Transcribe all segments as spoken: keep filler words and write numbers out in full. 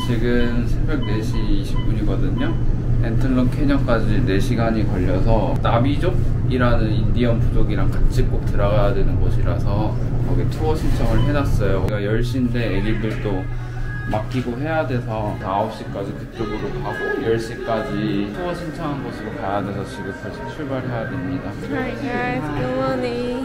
지금 새벽 네 시 이십 분이거든요. 엔틀런 캐년까지 네 시간이 걸려서 나비족이라는 인디언 부족이랑 같이 꼭 들어가야 되는 곳이라서 거기 투어 신청을 해놨어요. 우리가 열 시인데 애기들도 맡기고 해야 돼서 아홉 시까지 그쪽으로 가고 열 시까지 투어 신청한 곳으로 가야 돼서 지금 다시 출발해야 됩니다. Hi guys, good morning.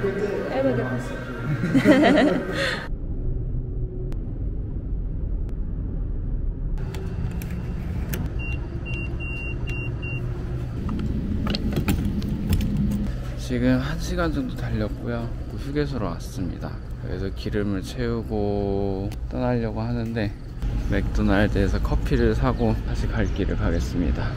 지금 한 시간 정도 달렸고요. 휴게소로 왔습니다. 그래서 기름을 채우고 떠나려고 하는데 맥도날드에서 커피를 사고 다시 갈 길을 가겠습니다.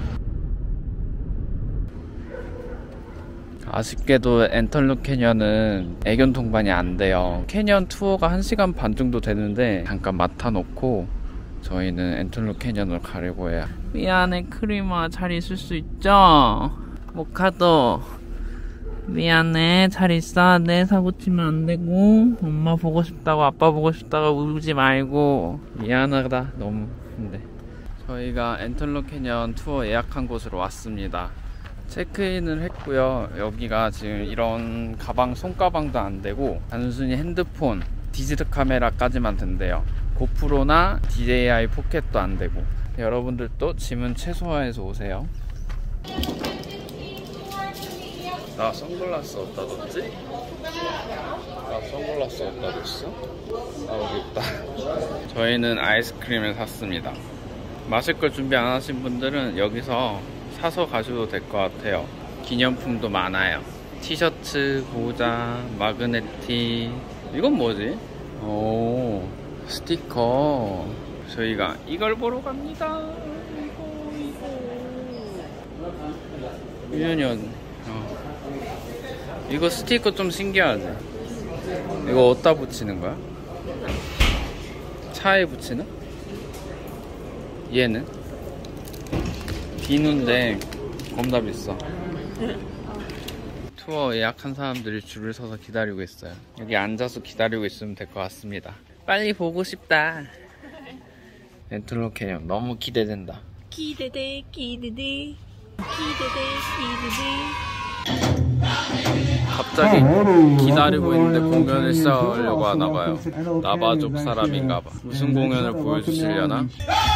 아쉽게도 엔털록 캐년은 애견 통반이 안 돼요. 캐년 투어가 한 시간 반 정도 되는데 잠깐 맡아놓고 저희는 엔털록 캐년으로 가려고 해요. 미안해 크리마, 잘 있을 수 있죠? 모카도 미안해, 잘 있어. 내 사고 치면 안 되고 엄마 보고 싶다고 아빠 보고 싶다고 울지 말고. 미안하다 너무. 근데 저희가 엔털록 캐년 투어 예약한 곳으로 왔습니다. 체크인을 했고요. 여기가 지금 이런 가방, 손가방도 안 되고 단순히 핸드폰, 디지털 카메라까지만 된대요. 고프로나 디제이아이 포켓도 안 되고. 여러분들도 짐은 최소화해서 오세요. 나 선글라스 어디다 뒀지? 나 선글라스 어디다 뒀어? 아 여기 있다. 저희는 아이스크림을 샀습니다. 마실 걸 준비 안 하신 분들은 여기서 사서 가셔도 될 것 같아요. 기념품도 많아요. 티셔츠, 모자, 마그네티. 이건 뭐지? 오, 스티커. 저희가 이걸 보러 갑니다. 이거 이거 유년. 어. 이거 스티커 좀 신기하지? 이거 어디다 붙이는 거야? 차에 붙이나? 얘는? 비누인데 겁나 비싸. 투어 예약한 사람들이 줄을 서서 기다리고 있어요. 여기 앉아서 기다리고 있으면 될 것 같습니다. 빨리 보고 싶다. 엔틀록 캐년 너무 기대된다. 기대돼, 기대돼, 기대돼, 기대돼. 갑자기 기다리고 있는데 공연을 시작하려고 하나봐요. 나바족 사람인가봐. 무슨 공연을 보여주시려나?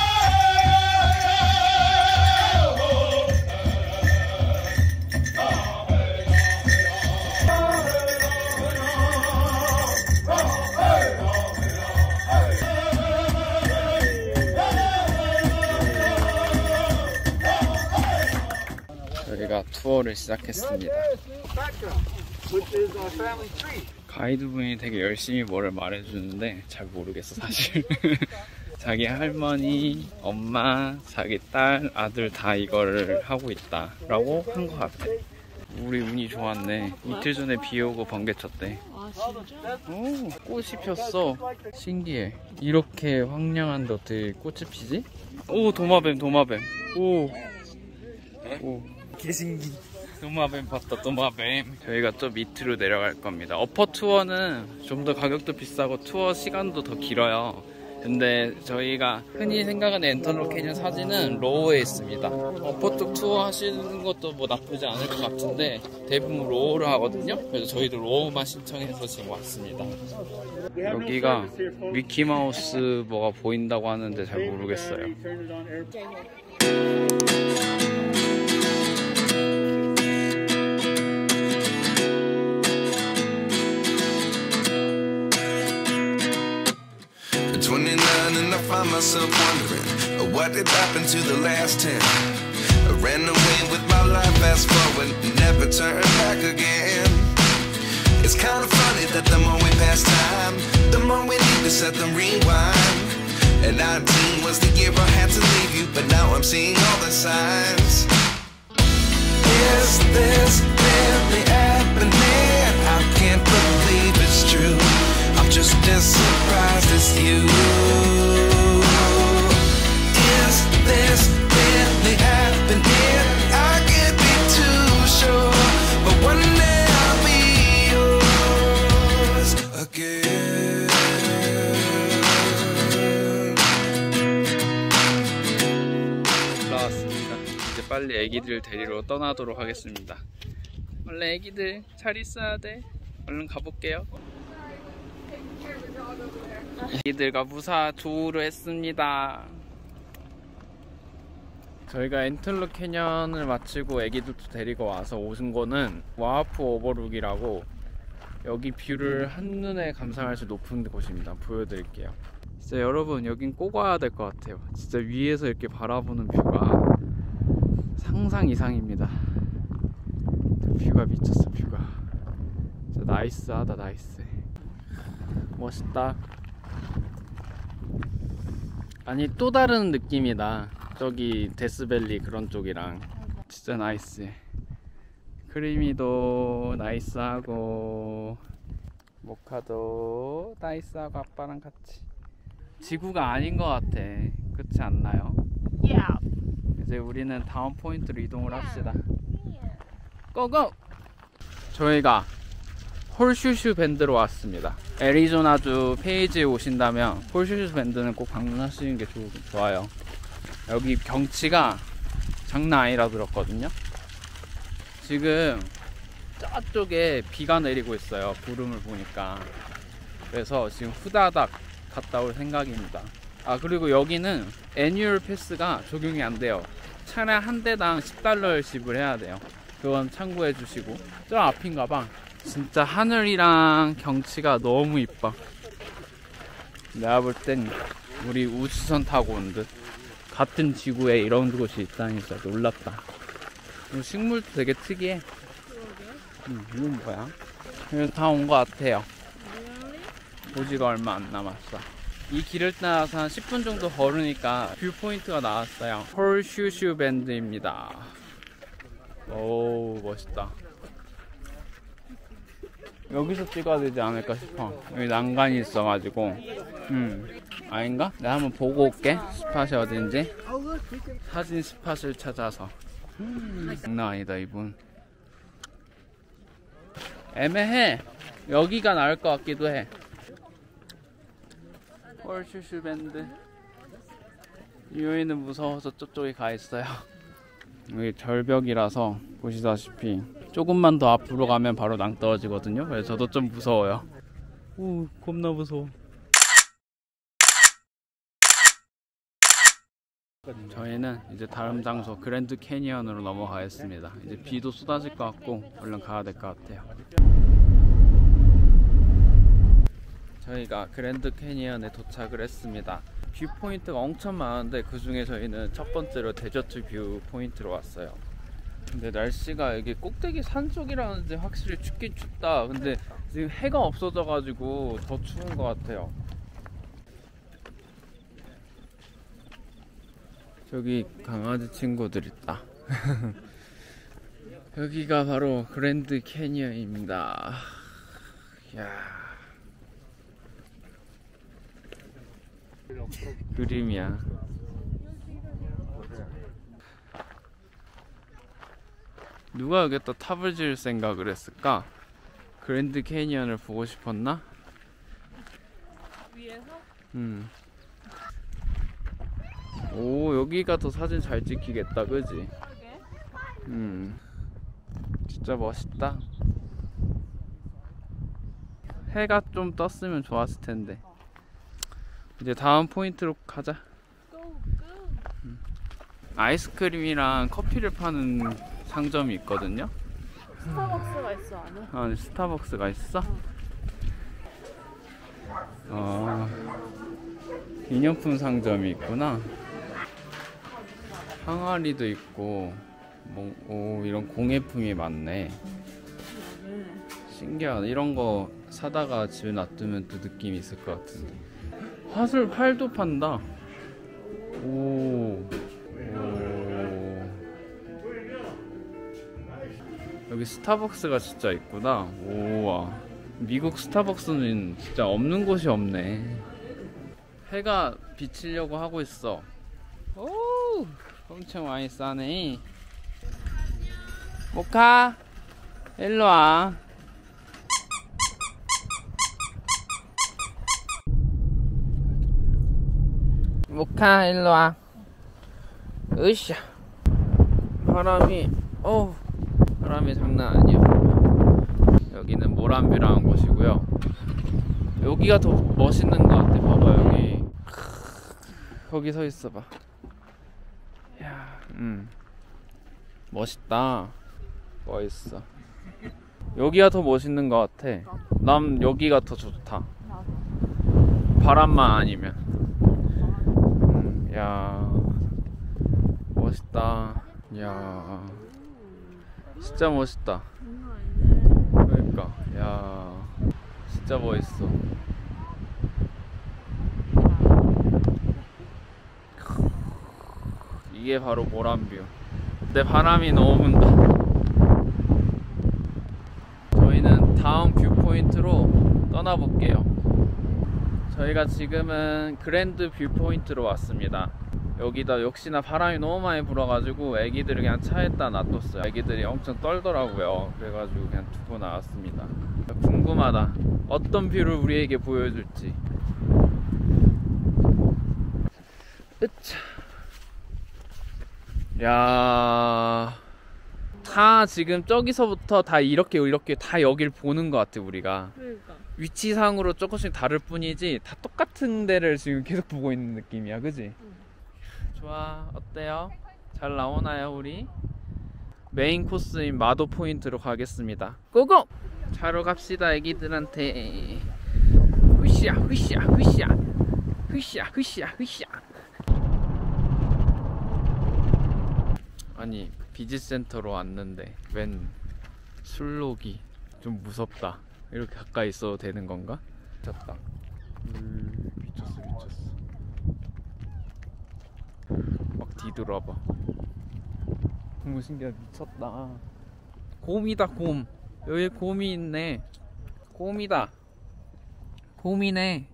저희가 투어를 시작했습니다. 가이드분이 되게 열심히 뭐를 말해주는데 잘 모르겠어 사실. 자기 할머니, 엄마, 자기 딸, 아들 다 이거를 하고 있다 라고 한 것 같아. 우리 운이 좋았네. 이틀 전에 비 오고 번개 쳤대. 아 진짜? 오, 꽃이 폈어. 신기해. 이렇게 황량한데 어떻게 꽃이 피지? 오, 도마뱀 도마뱀. 오, 오. 개신기. 도마뱀 봤다, 도마뱀. 저희가 좀 밑으로 내려갈 겁니다. 어퍼 투어는 좀 더 가격도 비싸고 투어 시간도 더 길어요. 근데 저희가 흔히 생각하는 엔털록 캐년 사진은 로우에 있습니다. 어퍼 쪽 투어 하시는 것도 뭐 나쁘지 않을 것 같은데 대부분 로우를 하거든요. 그래서 저희도 로우만 신청해서 지금 왔습니다. 여기가 미키마우스 뭐가 보인다고 하는데 잘 모르겠어요. twenty-nine and I find myself wondering what did happen to the last ten. I ran away with my life, fast forward, never turn back again. It's kind of funny that the more we pass time, the more we need to set them rewind. And nineteen was the year I had to leave you, but now I'm seeing all the signs. Is this really happening? I can't believe it's true. I'm just as surprised as you. Is this really happening? I can't be too sure, but one day I'll be yours again. 빨리 애기들 데리러 떠나도록 하겠습니다. 원래 애기들 잘 있어야 돼. 얼른 가볼게요. 애기들과 무사 조우를 했습니다. 저희가 엔틀룩 캐년을 마치고 애기들도 데리고 와서 오신 거는 와하프 오버룩이라고 여기 뷰를 한눈에 감상할 수 높은 곳입니다. 보여드릴게요. 진짜 여러분 여긴 꼭 와야 될 것 같아요. 진짜 위에서 이렇게 바라보는 뷰가 상상 이상입니다. 뷰가 미쳤어. 뷰가 진짜 나이스하다. 나이스. 멋있다. 아니 또 다른 느낌이다. 저기 데스밸리 그런 쪽이랑 진짜 나이스. 크리미도 나이스하고 모카도 나이스하고 아빠랑 같이. 지구가 아닌 것 같아. 그렇지 않나요? Yeah. 이제 우리는 다음 포인트로 이동을 합시다. 고고! 저희가 홀슈슈 밴드로 왔습니다. 애리조나주 페이지에 오신다면 홀슈슈 밴드는 꼭 방문하시는 게 좋, 좋아요. 여기 경치가 장난 아니라 들었거든요. 지금 저쪽에 비가 내리고 있어요. 구름을 보니까. 그래서 지금 후다닥 갔다 올 생각입니다. 아 그리고 여기는 애뉴얼 패스가 적용이 안 돼요. 차량 한 대당 십 달러를 지불해야 돼요. 그건 참고해 주시고. 저 앞인가봐. 진짜 하늘이랑 경치가 너무 이뻐. 내가 볼 땐 우리 우주선 타고 온 듯. 같은 지구에 이런 곳이 있다니 진짜 놀랍다. 식물도 되게 특이해. 음, 이건 뭐야? 그래서 다 온 것 같아요. 보지가 얼마 안 남았어. 이 길을 따라서 한 십 분 정도 걸으니까 뷰 포인트가 나왔어요. 홀슈슈 밴드입니다. 오 멋있다. 여기서 찍어야 되지 않을까 싶어. 여기 난간이 있어가지고. 음 아닌가? 내가 한번 보고 올게. 스팟이 어딘지. 사진 스팟을 찾아서. 음, 장난 아니다 이분. 애매해. 여기가 나을 것 같기도 해. 홀슈슈 밴드. 유이는 무서워서 저쪽에 가 있어요. 여기 절벽이라서 보시다시피 조금만 더 앞으로 가면 바로 낭떠러지거든요. 그래서 저도 좀 무서워요. 오 겁나 무서워. 저희는 이제 다음 장소 그랜드 캐니언으로 넘어가겠습니다. 이제 비도 쏟아질 것 같고 얼른 가야 될 것 같아요. 저희가 그랜드 캐니언에 도착을 했습니다. 뷰 포인트가 엄청 많은데 그 중에 저희는 첫 번째로 데저트 뷰 포인트로 왔어요. 근데 날씨가 여기 꼭대기 산 쪽이라는데 확실히 춥긴 춥다. 근데 지금 해가 없어져 가지고 더 추운 것 같아요. 저기 강아지 친구들 있다. 여기가 바로 그랜드 캐니언입니다. 이야. 그림이야. 누가 여기다 탑을 지을 생각을 했을까? 그랜드 캐니언을 보고 싶었나? 위에서? 음. 오 여기가 더 사진 잘 찍히겠다 그지? 음 진짜 멋있다. 해가 좀 떴으면 좋았을 텐데. 이제 다음 포인트로 가자. 음. 아이스크림이랑 커피를 파는 상점이 있거든요. 스타벅스가 있어 안에? 아 스타벅스가 있어? 어 기념품 상점이 있구나. 항아리도 있고 뭐, 오, 이런 공예품이 많네. 신기하다. 이런 거 사다가 집에 놔두면 또 느낌이 있을 것 같은데. 화술 활도 판다. 오, 오. 여기 스타벅스가 진짜 있구나. 우와. 미국 스타벅스는 진짜 없는 곳이 없네. 해가 비치려고 하고 있어. 오, 엄청 많이 싸네. 모카, 일로 와. 모카, 일로 와. 으쌰. 바람이 어 바람이 장난 아니야. 여기는 모란뷰라는 곳이고요. 여기가 더 멋있는 것 같아. 봐봐 여기. 거기 서 있어봐. 야, 음, 멋있다. 멋있어. 여기가 더 멋있는 것 같아. 난 여기가 더 좋다. 바람만 아니면. 음, 야, 멋있다. 야, 진짜 멋있다. 그러니까, 야, 진짜 멋있어. 이게 바로 모란뷰. 근데 바람이 너무 분다. 저희는 다음 뷰 포인트로 떠나볼게요. 저희가 지금은 그랜드 뷰 포인트로 왔습니다. 여기다 역시나 바람이 너무 많이 불어가지고 애기들을 그냥 차에다 놔뒀어요. 애기들이 엄청 떨더라고요. 그래가지고 그냥 두고 나왔습니다. 궁금하다. 어떤 뷰를 우리에게 보여줄지. 으차. 야, 다 지금 저기서부터 다 이렇게 이렇게 다 여길 보는 것 같아. 우리가 그러니까. 위치상으로 조금씩 다를 뿐이지 다 똑같은 데를 지금 계속 보고 있는 느낌이야. 그지? 응. 좋아. 어때요? 잘 나오나요 우리? 메인 코스인 마도 포인트로 가겠습니다. 고고! 차로 갑시다. 애기들한테 흐쌰 흐쌰 흐쌰 흐쌰 흐쌰 흐쌰. 아니 비즈센터로 왔는데 웬 술록이 좀 무섭다. 이렇게 가까이 있어도 되는 건가? 미쳤다. 음, 미쳤어 미쳤어. 막 뒤돌아봐. 너무 신기하다. 미쳤다. 곰이다 곰. 여기 곰이 있네. 곰이다. 곰이네.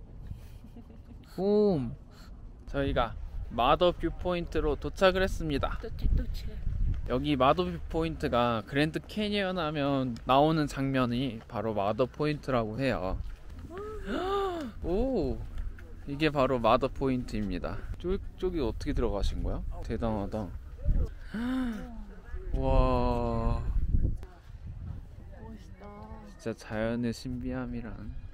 곰. 저희가 마더 뷰 포인트로 도착을 했습니다. 도착 도착. 여기 마더 뷰 포인트가 그랜드 캐니언 하면 나오는 장면이 바로 마더 포인트라고 해요. 오, 이게 바로 마더 포인트입니다. 쪽, 쪽이 어떻게 들어가신 거야? 대단하다. 와, 멋있다. 진짜 자연의 신비함이란.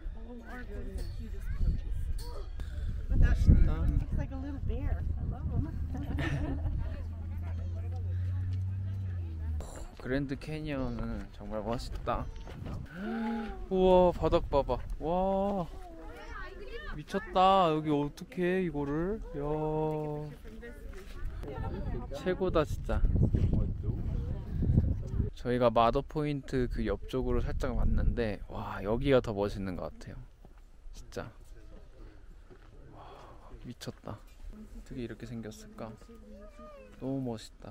멋있다. It's like a little bear. I love him. 그랜드 캐니언은 정말 멋있다. 우와, 바닥 봐봐. 와, 미쳤다. 여기 어떻게 이거를? 야, 최고다 진짜. 저희가 마더 포인트 그 옆쪽으로 살짝 왔는데 와, 여기가 더 멋있는 것 같아요. 진짜. 와, 미쳤다. 어떻게 이렇게 생겼을까? 너무 멋있다.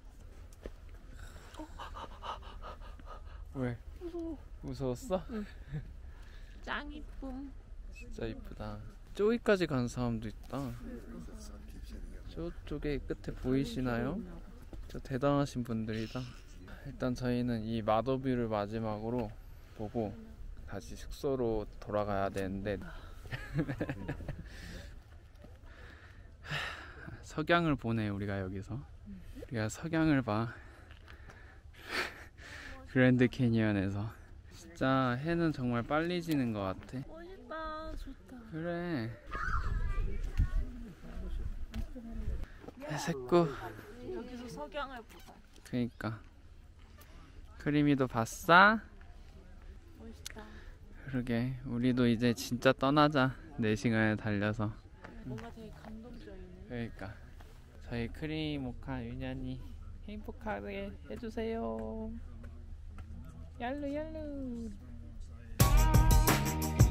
왜? 무서워. 무서웠어? 응. 짱 이쁨. 진짜 이쁘다. 저기까지 간 사람도 있다. 저쪽에 끝에 보이시나요? 저 대단하신 분들이다. 일단 저희는 이 마더뷰를 마지막으로 보고 다시 숙소로 돌아가야 되는데 석양을 보네. 우리가 여기서 우리가 석양을 봐. 그랜드 캐니언에서. 진짜 해는 정말 빨리 지는 것 같아. 멋있다. 좋다. 그래. 새꾸. 여기서 석양을 보자. 그니까. 크리미도 봤어? 멋있다. 그러게. 우리도 이제 진짜 떠나자. 네 시간을 달려서. 뭔가 되게 감동적이네. 그러니까 저희 크리모카 유년이 행복하게 해주세요. 얄루 얄루.